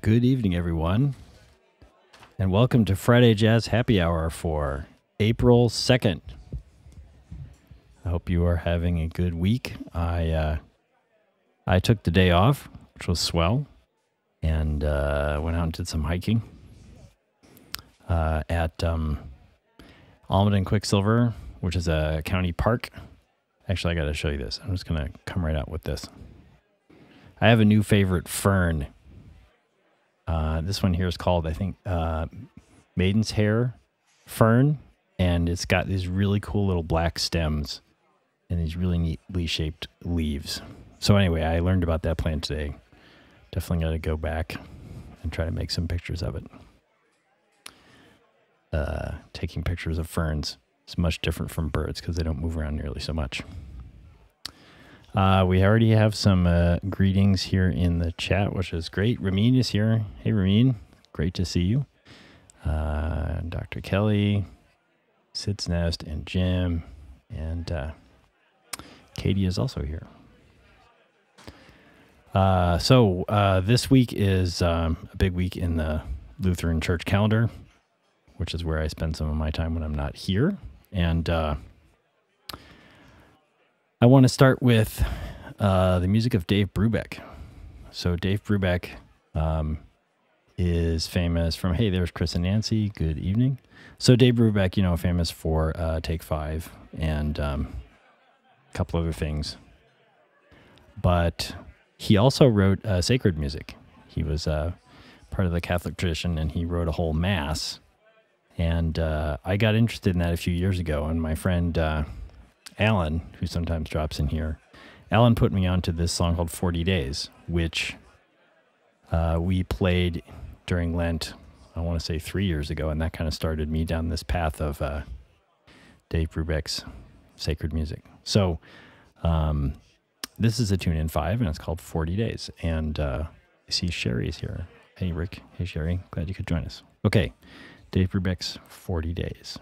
Good evening, everyone, and welcome to Friday Jazz Happy Hour for April 2nd. I hope you are having a good week. I took the day off, which was swell, and went out and did some hiking at Almond and Quicksilver, which is a county park. Actually, I got to show you this. I'm just going to come right out with this. I have a new favorite fern. This one here is called, I think, Maiden's Hair Fern, and it's got these really cool little black stems and these really neatly shaped leaves. So anyway, I learned about that plant today. Definitely got to go back and try to make some pictures of it. Taking pictures of ferns is much different from birds because they don't move around nearly so much. We already have some greetings here in the chat, which is great. Ramin is here. Hey, Ramin. Great to see you. Dr. Kelly, Sid's Nest, and Jim. And Katie is also here. So this week is a big week in the Lutheran Church calendar, which is where I spend some of my time when I'm not here. And I want to start with the music of Dave Brubeck. So Dave Brubeck is famous from, hey, there's Chris and Nancy. Good evening. So Dave Brubeck, you know, famous for Take 5 and a couple other things. But he also wrote sacred music. He was part of the Catholic tradition, and he wrote a whole mass. And I got interested in that a few years ago, and my friend Alan, who sometimes drops in here, Alan put me onto this song called 40 Days, which we played during Lent, I want to say 3 years ago, and that kind of started me down this path of Dave Brubeck's sacred music. So this is a tune in 5, and it's called 40 Days. And I see Sherry's here. Hey, Rick. Hey, Sherry. Glad you could join us. Okay, Dave Brubeck's 40 Days.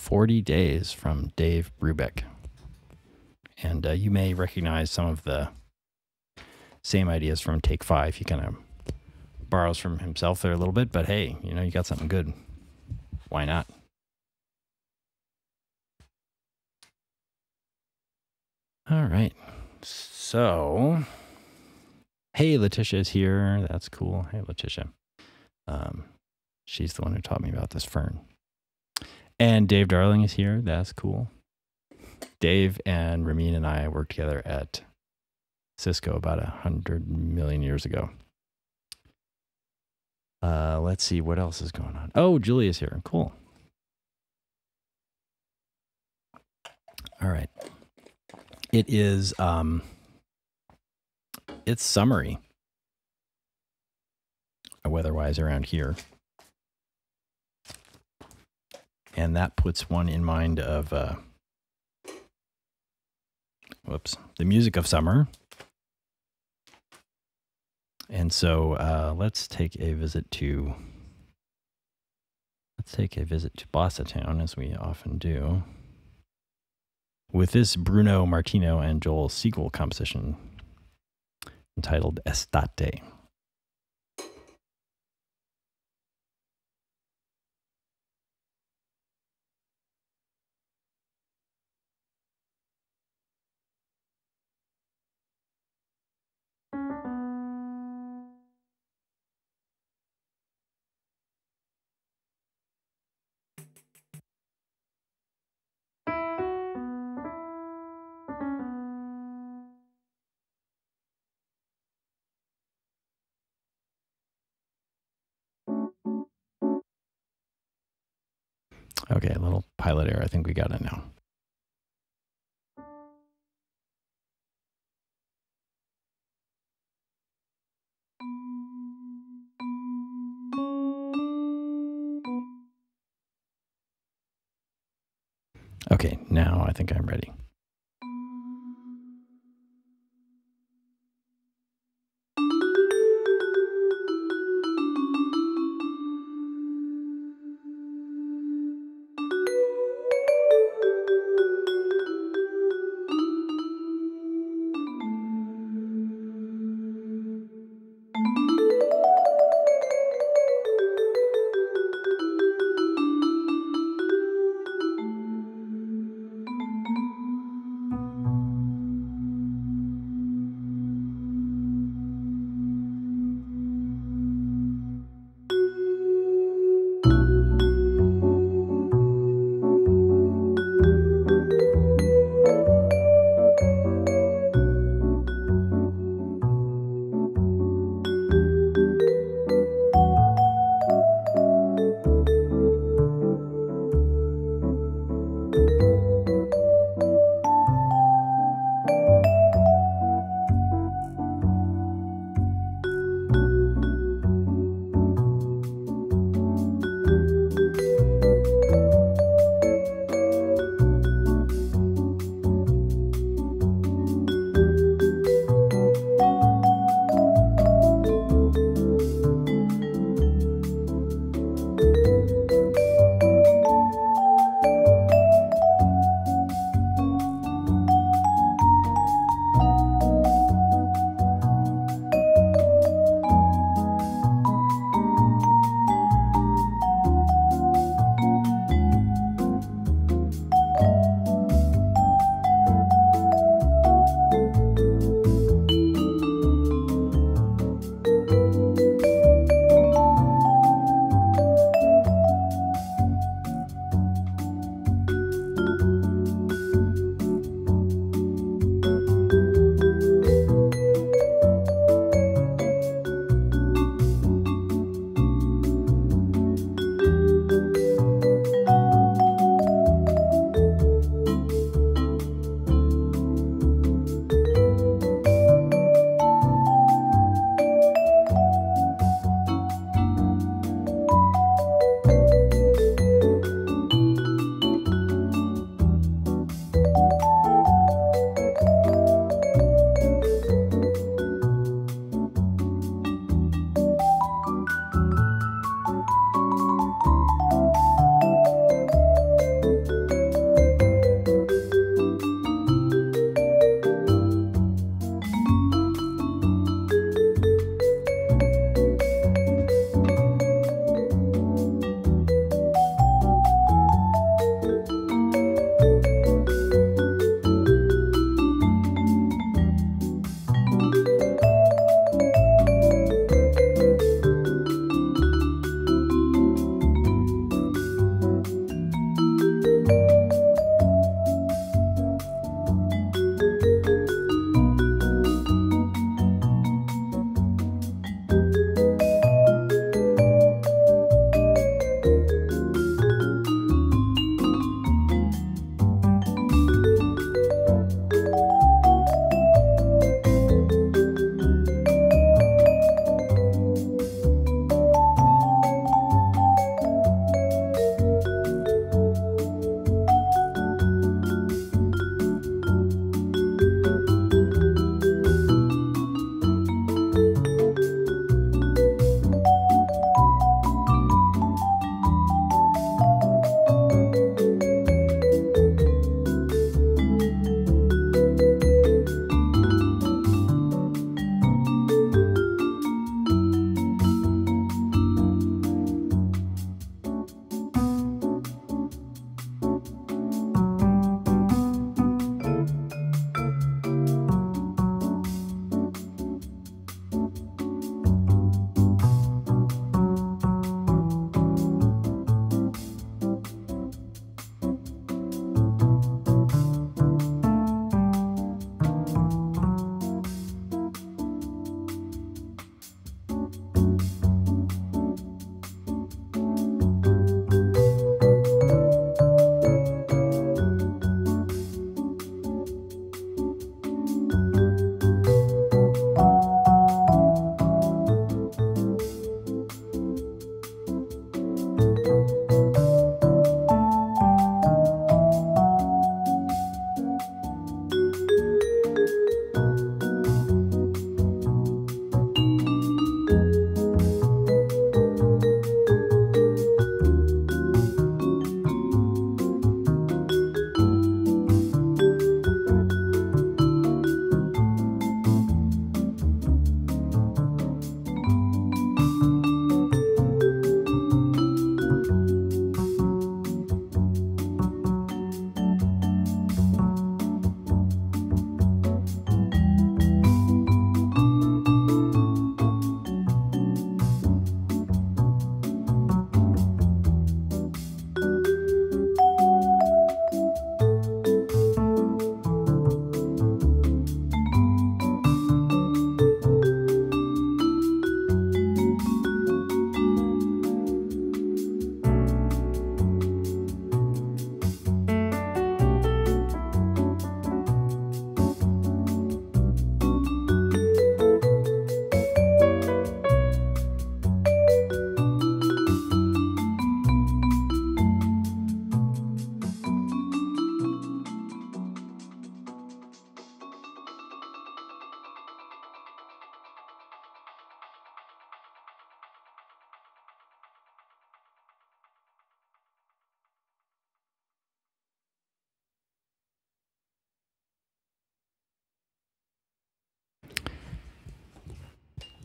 40 Days from Dave Brubeck. And you may recognize some of the same ideas from Take 5. He kind of borrows from himself there a little bit, but hey, you know, you got something good. Why not? All right. So, hey, Letitia's here. That's cool. Hey, Letitia. She's the one who taught me about this fern. And Dave Darling is here. That's cool. Dave and Ramin and I worked together at Cisco about 100 million years ago. Let's see what else is going on. Oh, Julia's here. Cool. All right. It is it's summery weather-wise around here. And that puts one in mind of the music of summer. And so let's take a visit to Bossatown, as we often do, with this Bruno Martino and Joel Siegel composition entitled Estate. Okay, a little pilot error. I think we got it now. Okay, now I think I'm ready.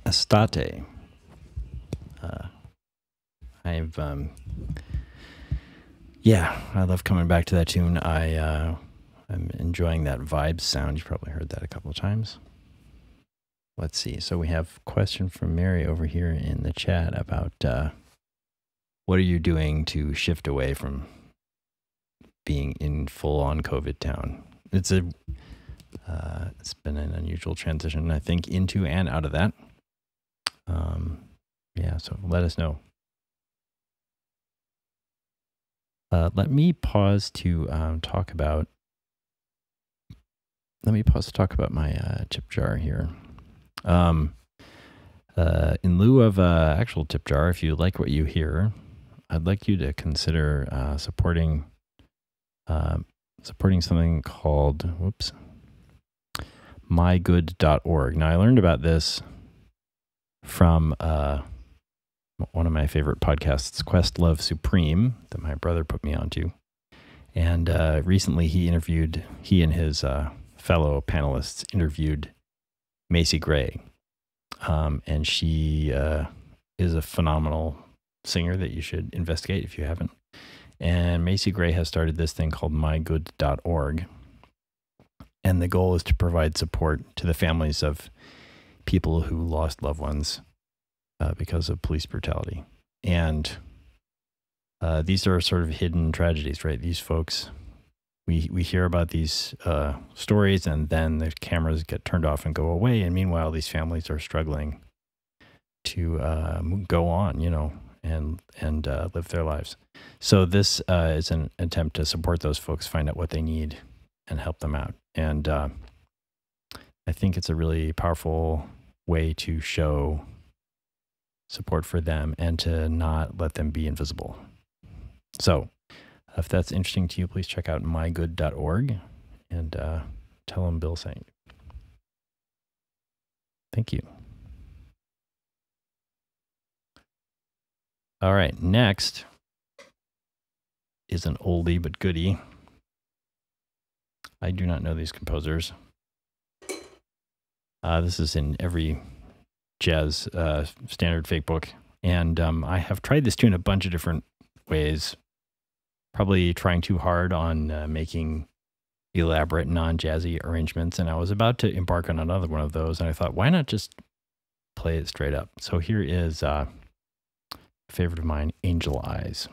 Estate. Yeah, I love coming back to that tune. I'm enjoying that vibe sound. You probably heard that a couple of times. Let's see. So we have a question from Mary over here in the chat about what are you doing to shift away from being in full-on COVID town? It's been an unusual transition, I think, into and out of that. Yeah, so let us know. Let me pause to talk about. Let me pause to talk about my tip jar here. In lieu of actual tip jar, if you like what you hear, I'd like you to consider supporting something called mygood.org. Now, I learned about this from one of my favorite podcasts, Questlove Supreme, that my brother put me onto. And recently he and his fellow panelists interviewed Macy Gray. And she is a phenomenal singer that you should investigate if you haven't. And Macy Gray has started this thing called mygood.org. And the goal is to provide support to the families of people who lost loved ones because of police brutality. And these are sort of hidden tragedies, right? These folks, we hear about these stories, and then the cameras get turned off and go away. And meanwhile, these families are struggling to go on, and live their lives. So this is an attempt to support those folks, find out what they need, and help them out. And I think it's a really powerful way to show support for them and to not let them be invisible. So if that's interesting to you, please check out mygood.org and tell them Bill sent you. Thank you. All right, next is an oldie but goodie. I do not know these composers. This is in every jazz standard fake book. And I have tried this tune a bunch of different ways, probably trying too hard on making elaborate non-jazzy arrangements. And I was about to embark on another one of those. And I thought, why not just play it straight up? So here is a favorite of mine, Angel Eyes.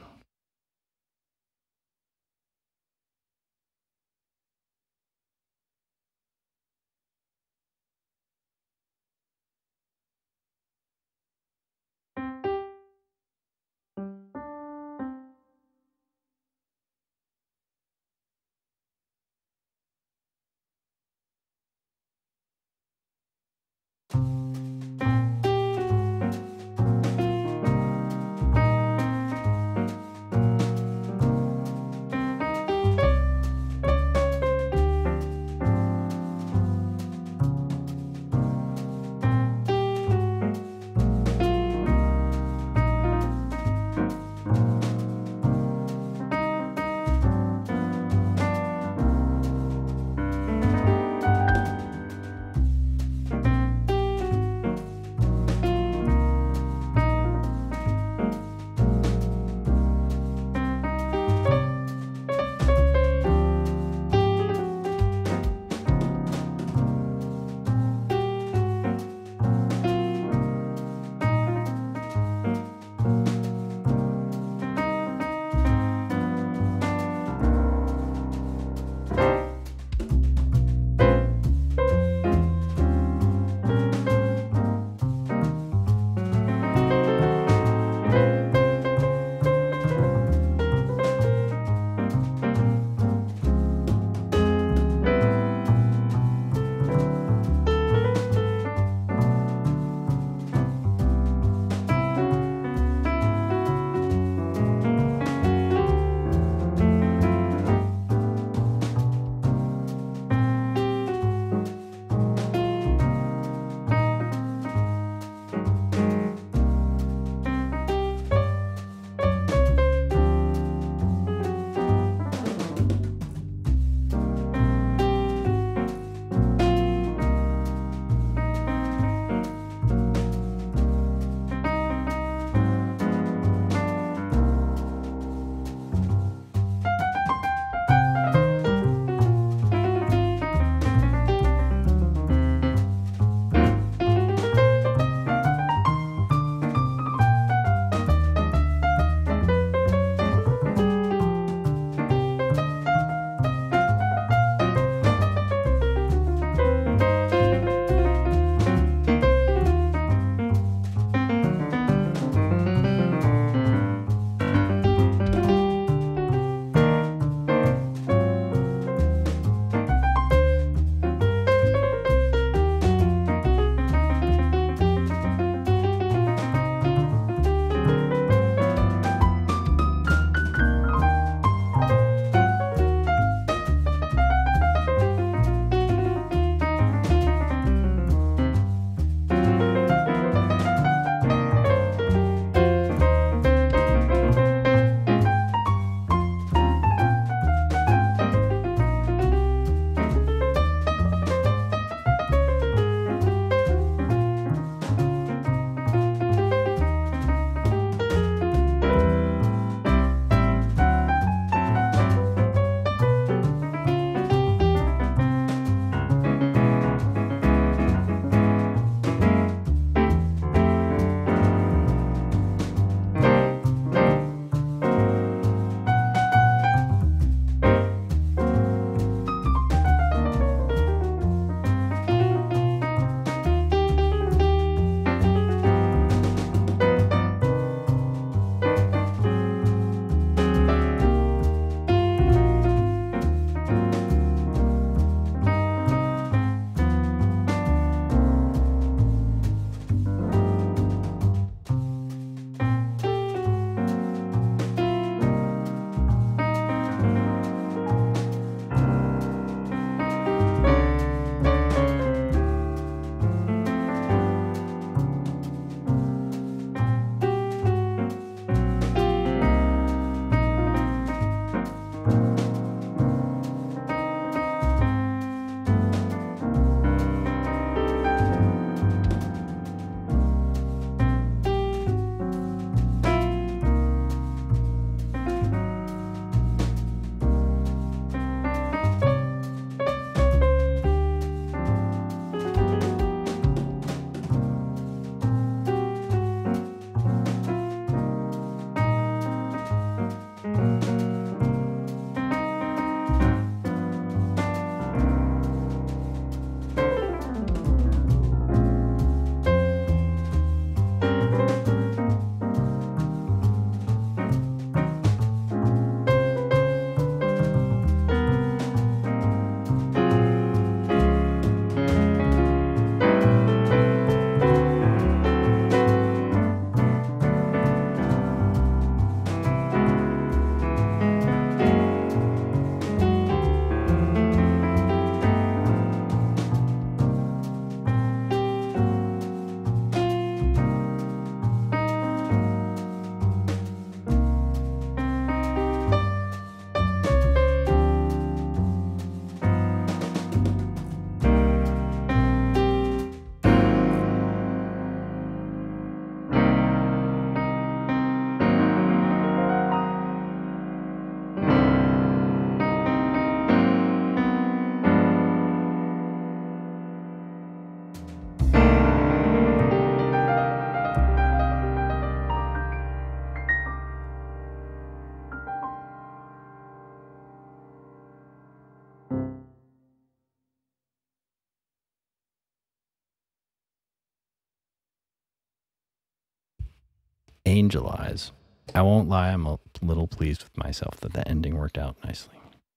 Angel Eyes. I won't lie, I'm a little pleased with myself that the ending worked out nicely.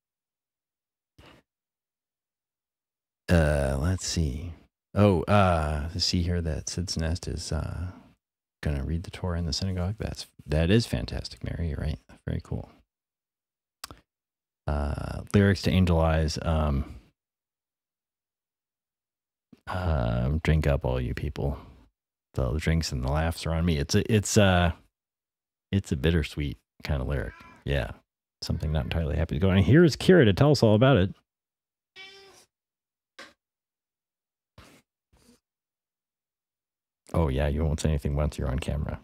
Let's see. Oh, see here that Sid's Nest is gonna read the Torah in the synagogue. That is fantastic, Mary. You're right. Very cool. Lyrics to Angel Eyes. Drink up, all you people. The drinks and the laughs are on me. It's a bittersweet kind of lyric. Yeah, something not entirely happy to go. And here's Kira to tell us all about it. Oh yeah, you won't say anything once you're on camera.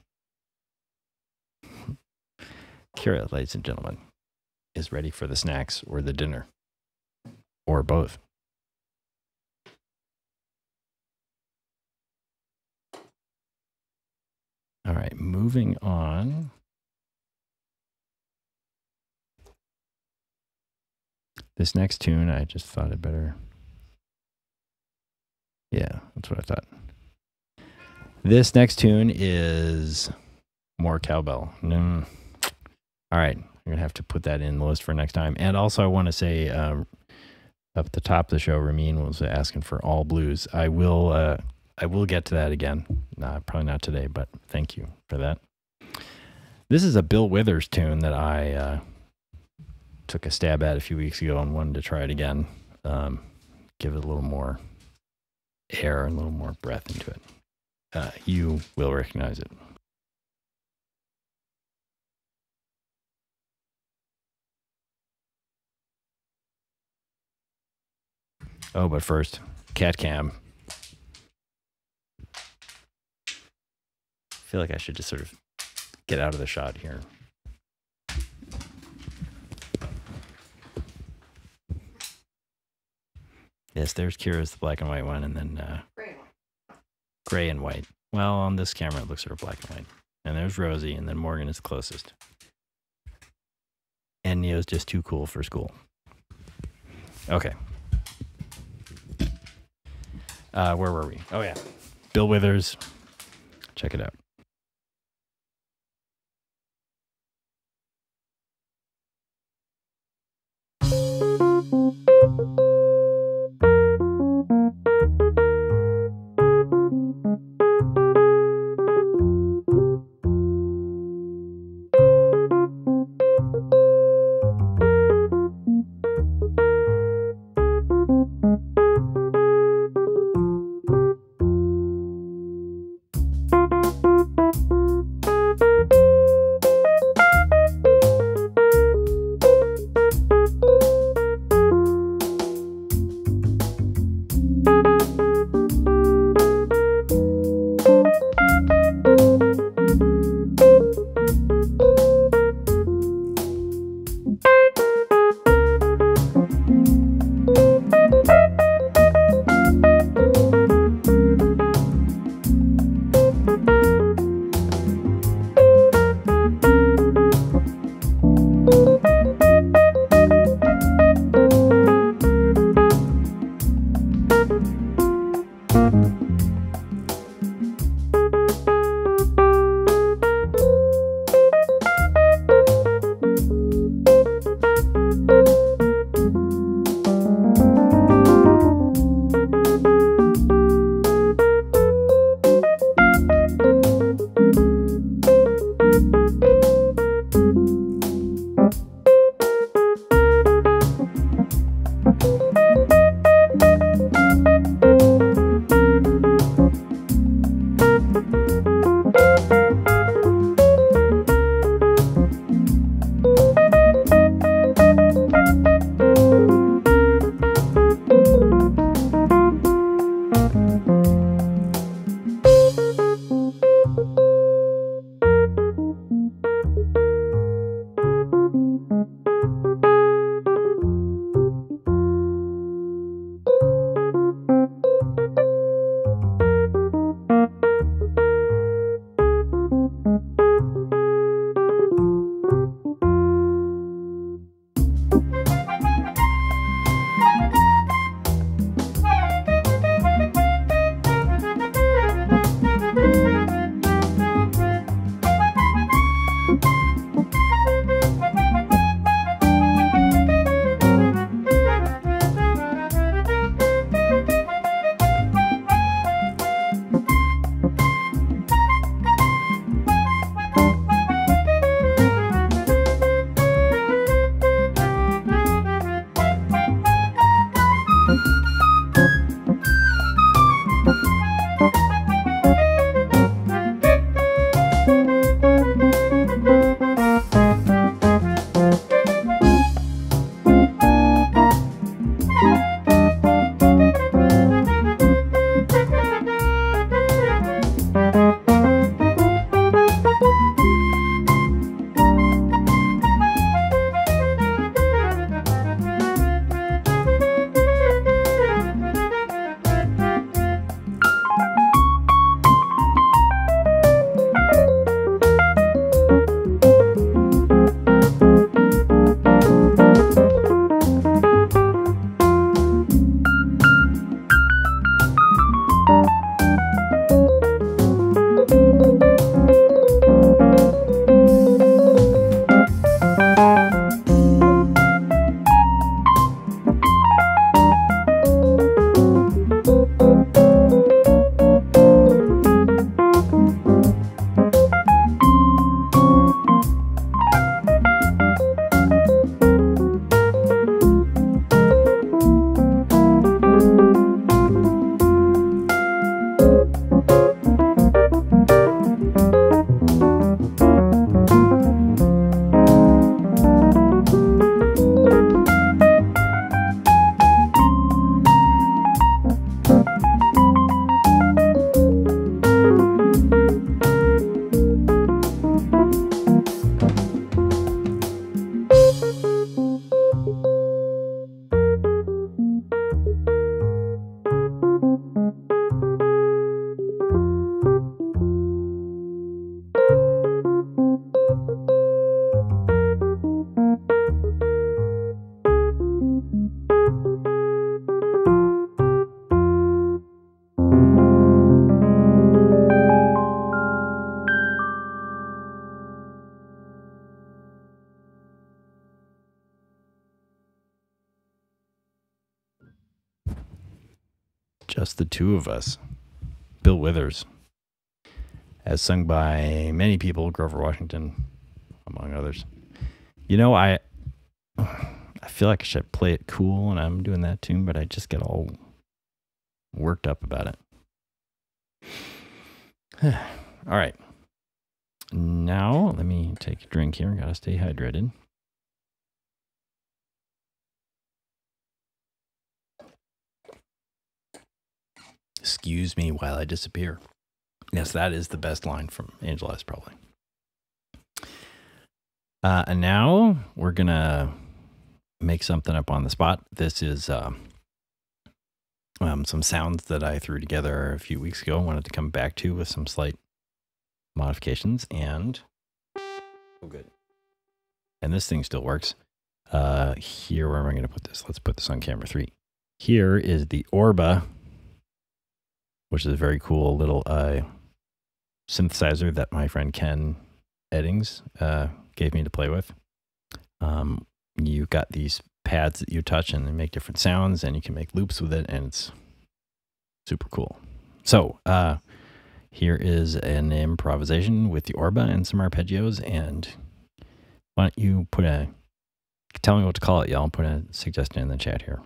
Kira, ladies and gentlemen, is ready for the snacks or the dinner, or both. All right, moving on. This next tune, I just thought I'd better. Yeah, that's what I thought. This next tune is more cowbell. All right, I'm going to have to put that in the list for next time. And also, I want to say up at the top of the show, Ramin was asking for all blues. I will get to that again. Probably not today, but thank you for that. This is a Bill Withers tune that I took a stab at a few weeks ago and wanted to try it again. Give it a little more air and a little more breath into it. You will recognize it. Oh, but first, cat cam. I feel like I should just sort of get out of the shot here. Yes, there's Kira's the black and white one, and then gray and white. Well, on this camera, it looks sort of black and white. And there's Rosie, and then Morgan is closest. And Neo's just too cool for school. Okay. Where were we? Oh, yeah. Bill Withers. Check it out. Just the two of us. Bill Withers. As sung by many people, Grover Washington, among others. You know, I feel like I should play it cool, and I'm doing that tune, but I just get all worked up about it. All right. Now, let me take a drink here. Gotta stay hydrated. Excuse me while I disappear. Yes, that is the best line from Angel Eyes, probably. And now we're gonna make something up on the spot. This is some sounds that I threw together a few weeks ago. I wanted to come back to with some slight modifications, and oh, good. And this thing still works. Here, where am I going to put this? Let's put this on camera 3. Here is the Orba, which is a very cool little synthesizer that my friend Ken Eddings gave me to play with. You've got these pads that you touch and they make different sounds, and you can make loops with it, and it's super cool. So here is an improvisation with the Orba and some arpeggios, and why don't you tell me what to call it, y'all. Put a suggestion in the chat here.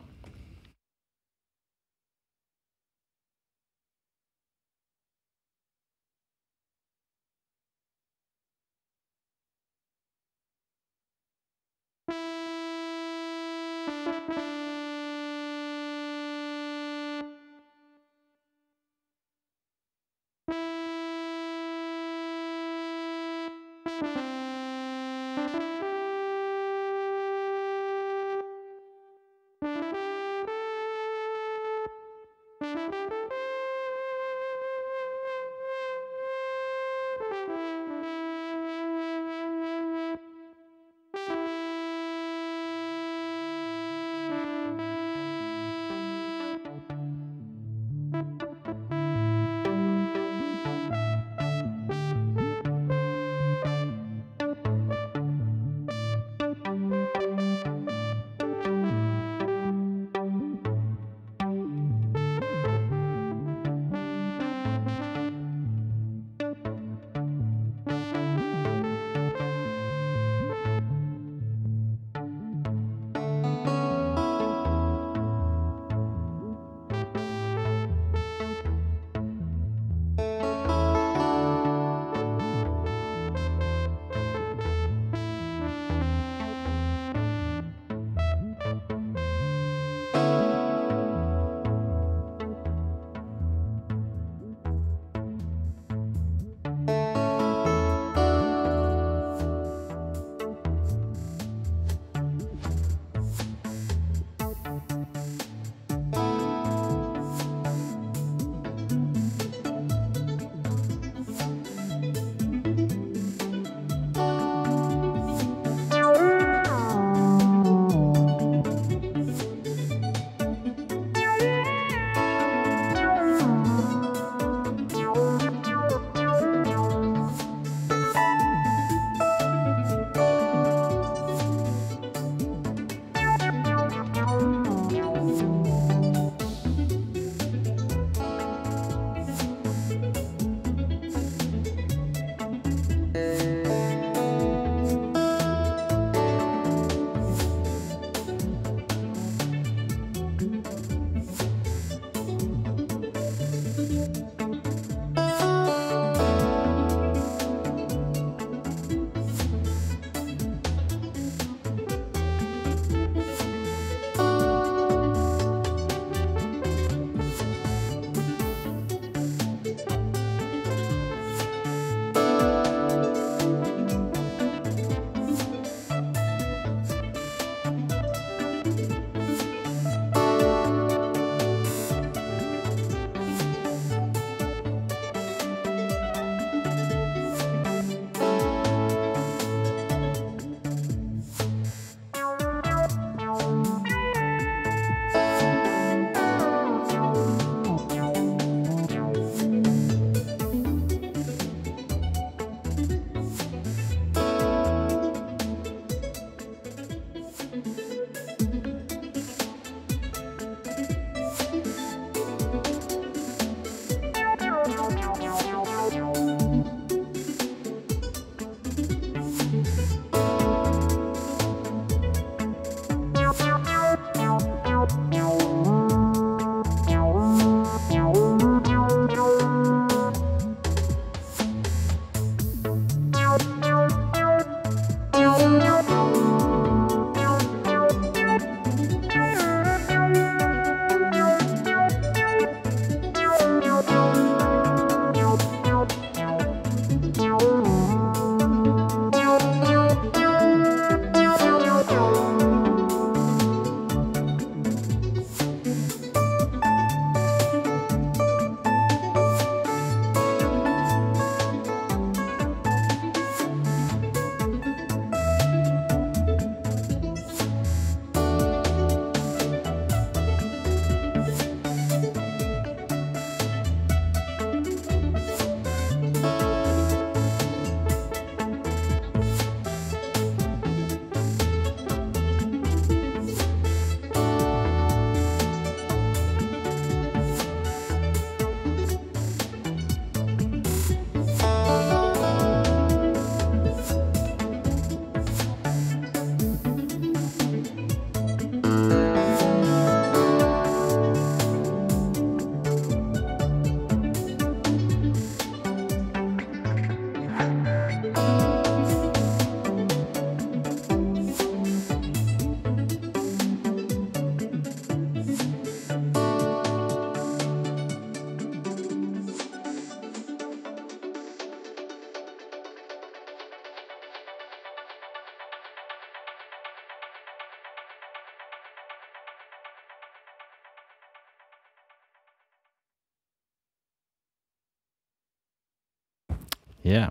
Yeah.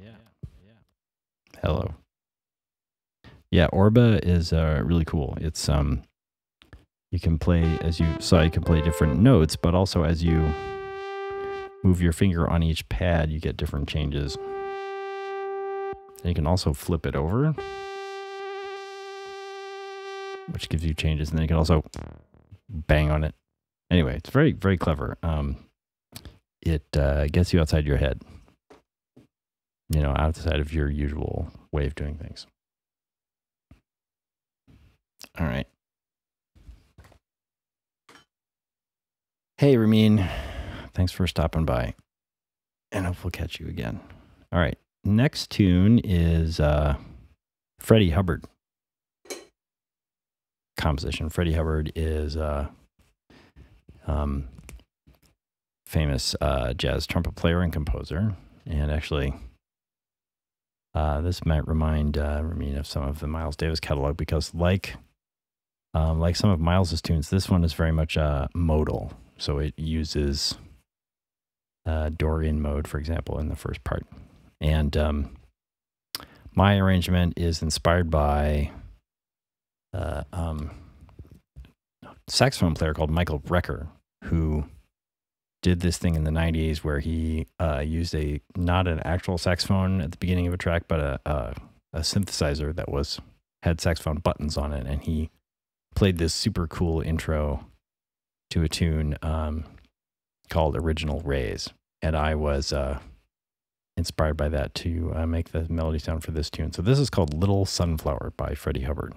Hello. Yeah, Orba is really cool. It's you can play, as you saw, you can play different notes, but also as you move your finger on each pad, you get different changes. And you can also flip it over, which gives you changes, and then you can also bang on it. Anyway, it's very, very clever. It gets you outside your head, you know, outside of your usual way of doing things. All right. Hey, Ramin. Thanks for stopping by. And hope we'll catch you again. All right. Next tune is Freddie Hubbard composition. Freddie Hubbard is famous jazz trumpet player and composer. And actually, this might remind Ramin of some of the Miles Davis catalog, because like some of Miles's tunes, this one is very much modal. So it uses Dorian mode, for example, in the first part. And my arrangement is inspired by a saxophone player called Michael Brecker, who did this thing in the 90s where he used not an actual saxophone at the beginning of a track, but a synthesizer that had saxophone buttons on it, and he played this super cool intro to a tune called Original Rays. And I was inspired by that to make the melody sound for this tune. So this is called Little Sunflower by Freddie Hubbard.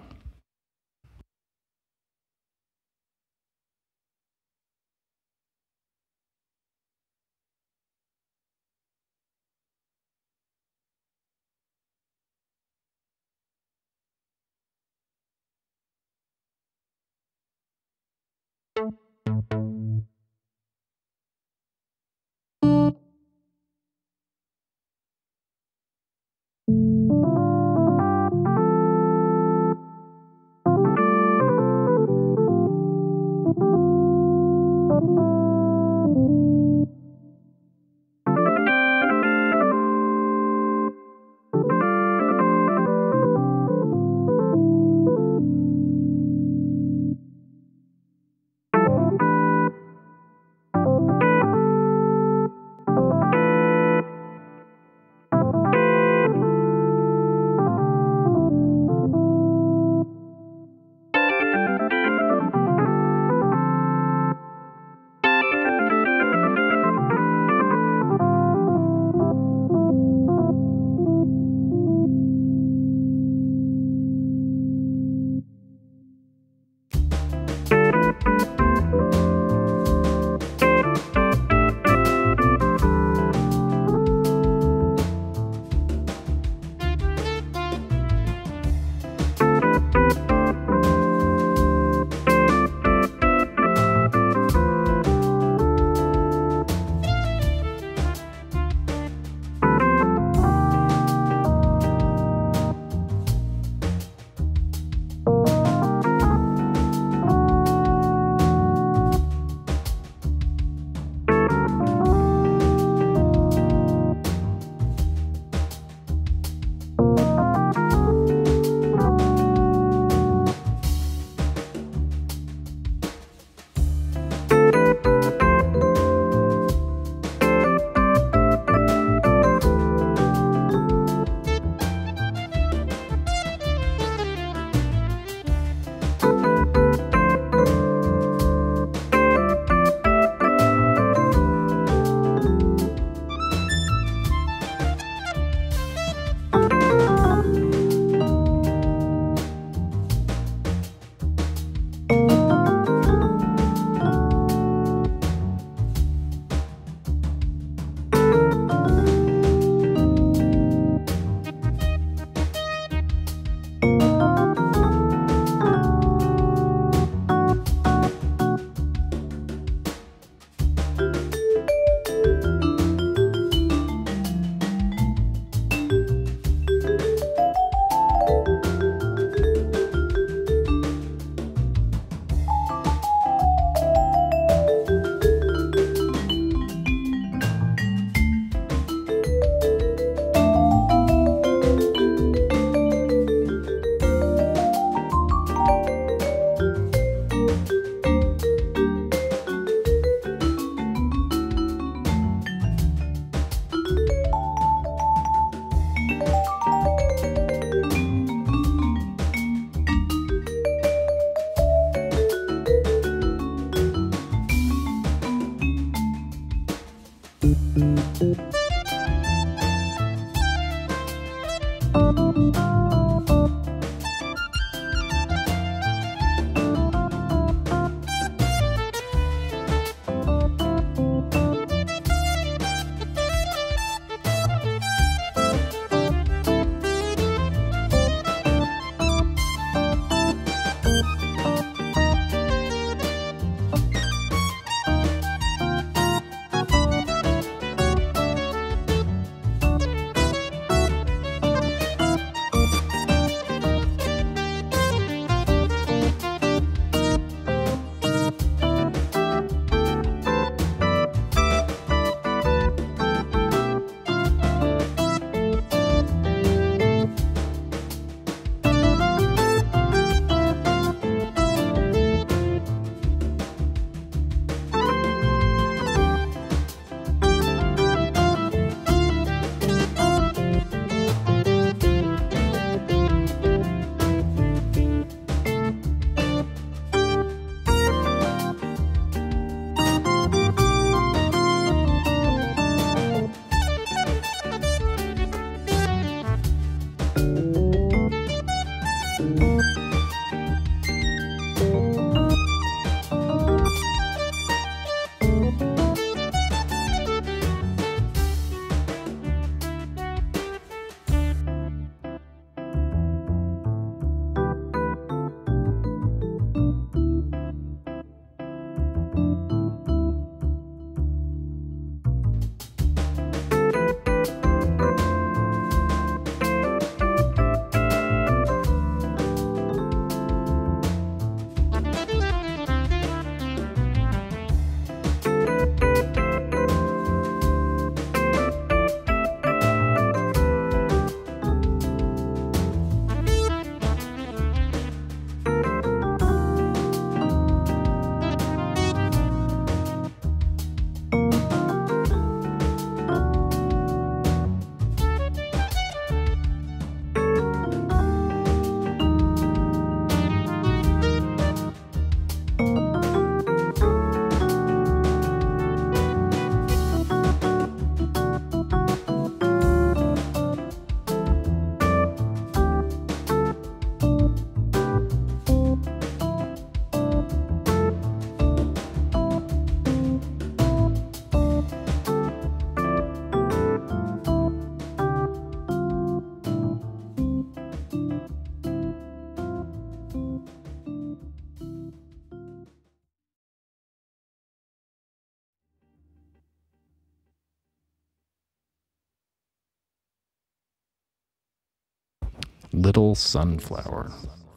Little Sunflower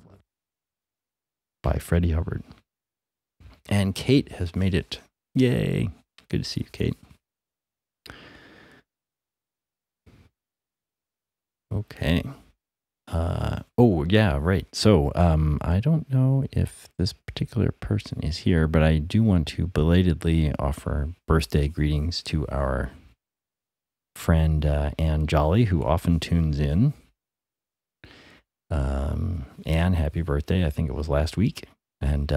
by Freddie Hubbard. And Kate has made it. Yay. Good to see you, Kate. Okay. Oh, yeah, right. So I don't know if this particular person is here, but I do want to belatedly offer birthday greetings to our friend Ann Jolly, who often tunes in. Anne, happy birthday. I think it was last week. And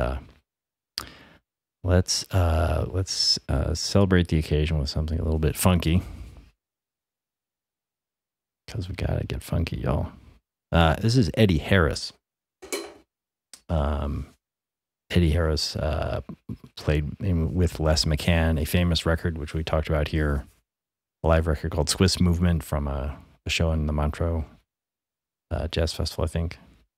let's celebrate the occasion with something a little bit funky. Because we gotta get funky, y'all. This is Eddie Harris. Eddie Harris played with Les McCann, a famous record, which we talked about here, a live record called Swiss Movement from a show in the Montreux Jazz Festival, I think.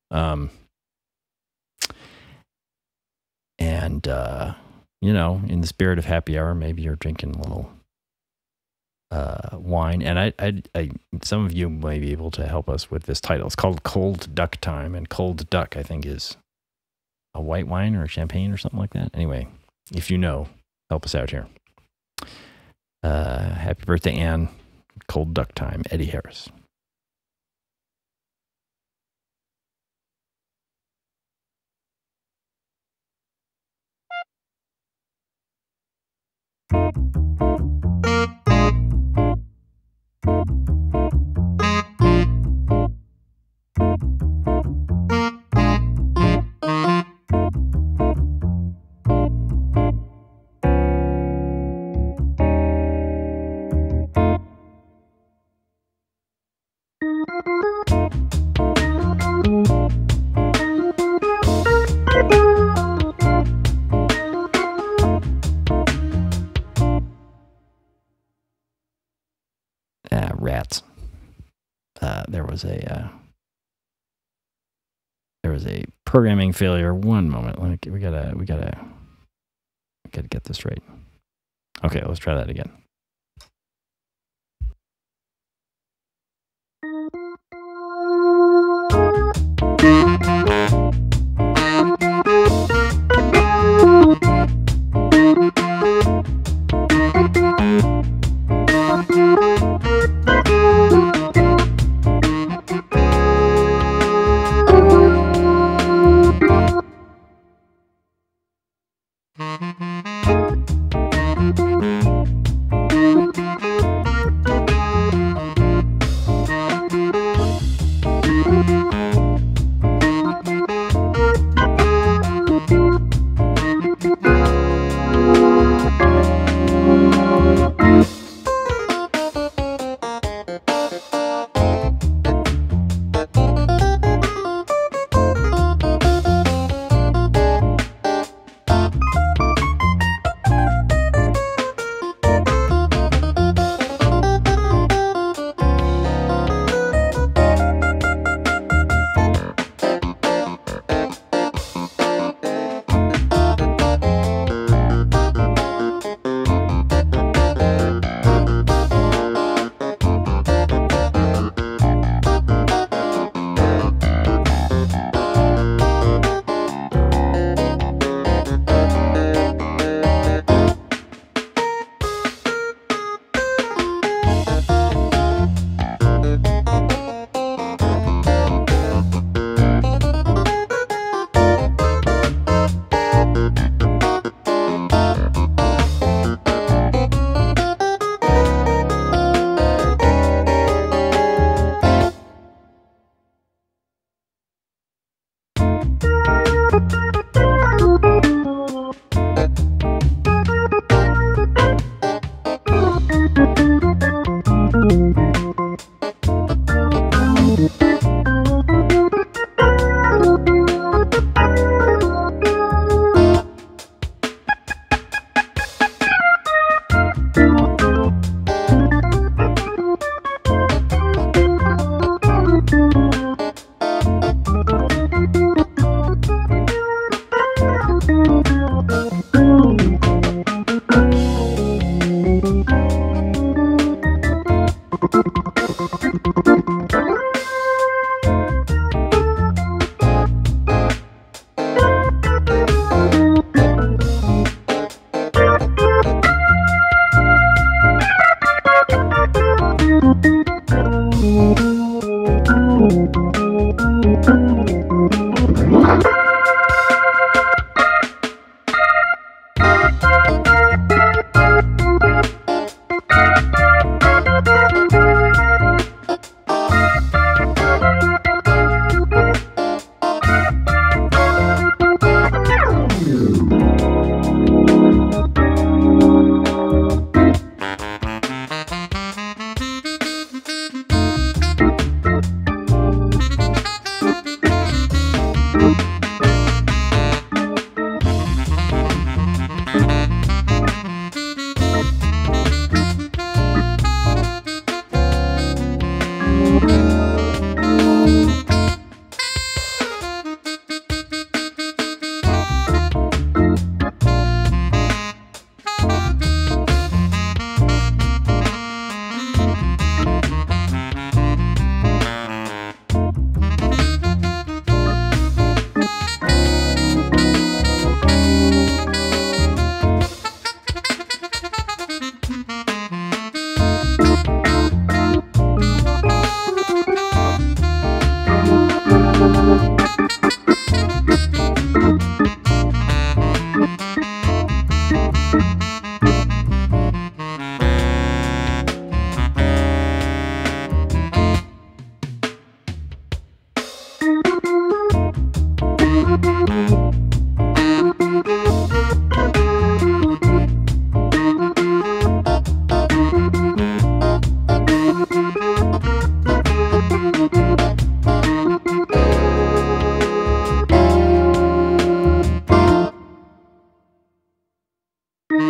You know, in the spirit of happy hour, maybe you're drinking a little wine. And I some of you may be able to help us with this title. It's called Cold Duck Time, and Cold Duck, I think, is a white wine or a champagne or something like that. Anyway, if you know, help us out here. Happy birthday, Anne. Cold Duck Time, Eddie Harris. Rats. There was a programming failure. One moment. We gotta get this right. Okay, let's try that again.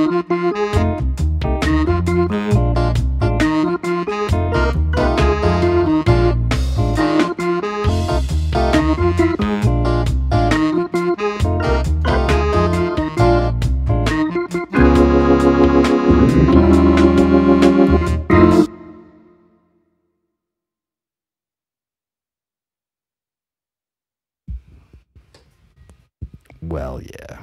Well, yeah.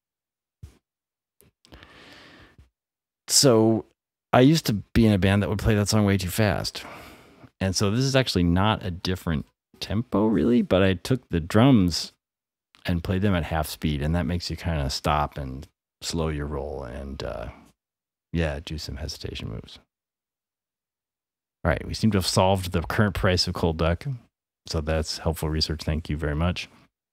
So I used to be in a band that would play that song way too fast. And so this is actually not a different tempo really, but I took the drums and played them at half speed, and that makes you kind of stop and slow your roll and yeah, do some hesitation moves. All right, we seem to have solved the current price of cold duck. So that's helpful research. Thank you very much.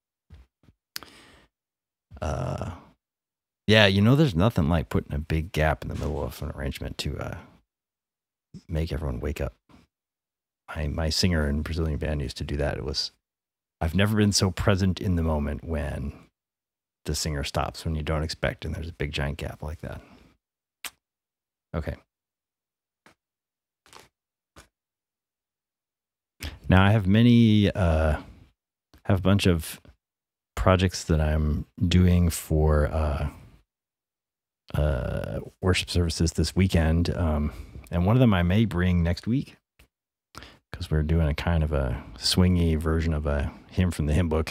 Yeah, you know, there's nothing like putting a big gap in the middle of an arrangement to make everyone wake up. My singer in Brazilian band used to do that. I've never been so present in the moment when the singer stops when you don't expect and there's a big giant gap like that. Okay. Now I have have a bunch of projects that I'm doing for worship services this weekend, and one of them I may bring next week because we're doing a kind of a swingy version of a hymn from the hymn book.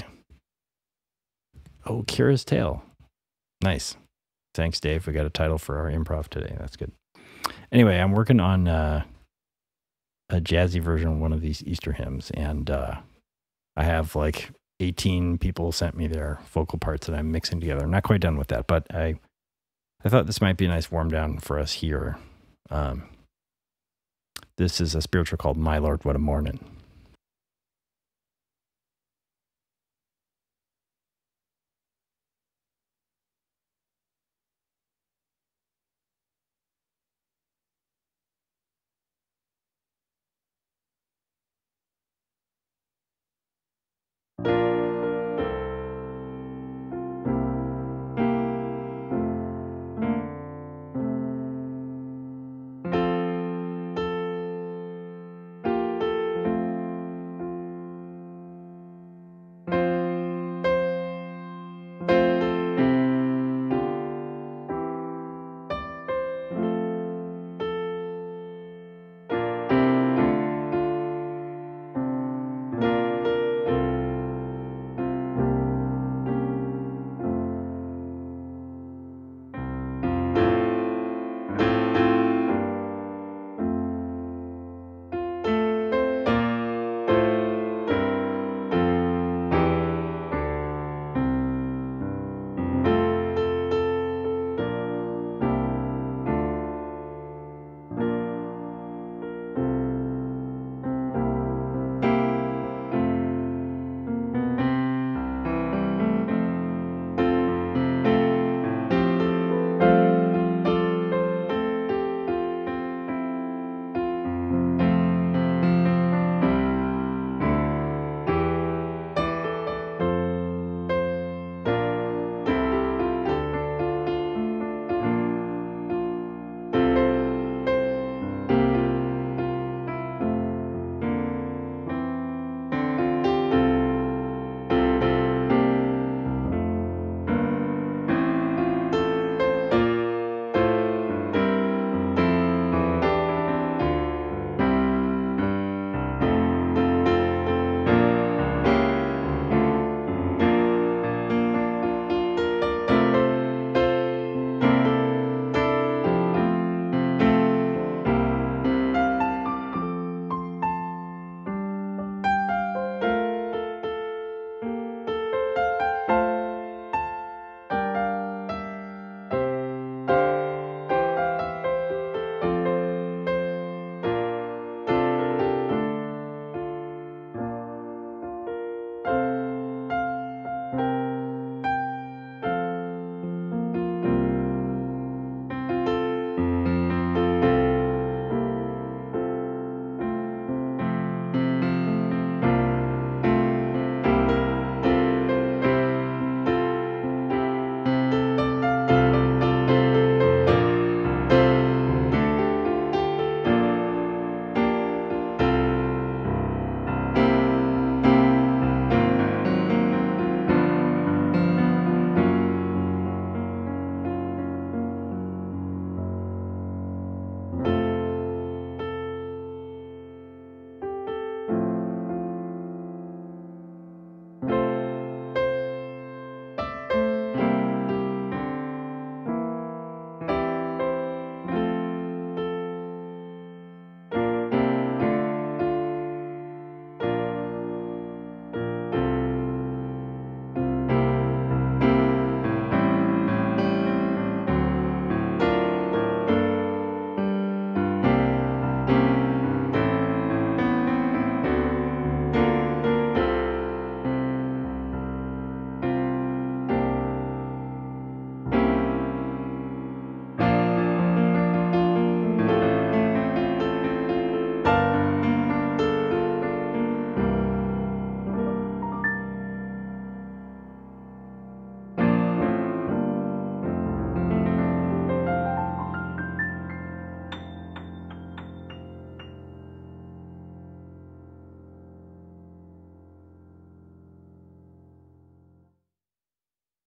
Oh, Kira's Tale. Nice. Thanks, Dave. We got a title for our improv today. That's good. Anyway, I'm working on a jazzy version of one of these Easter hymns, and I have like 18 people sent me their vocal parts that I'm mixing together. I'm not quite done with that, but I thought this might be a nice warm down for us here. This is a spiritual called My Lord, What a Morning.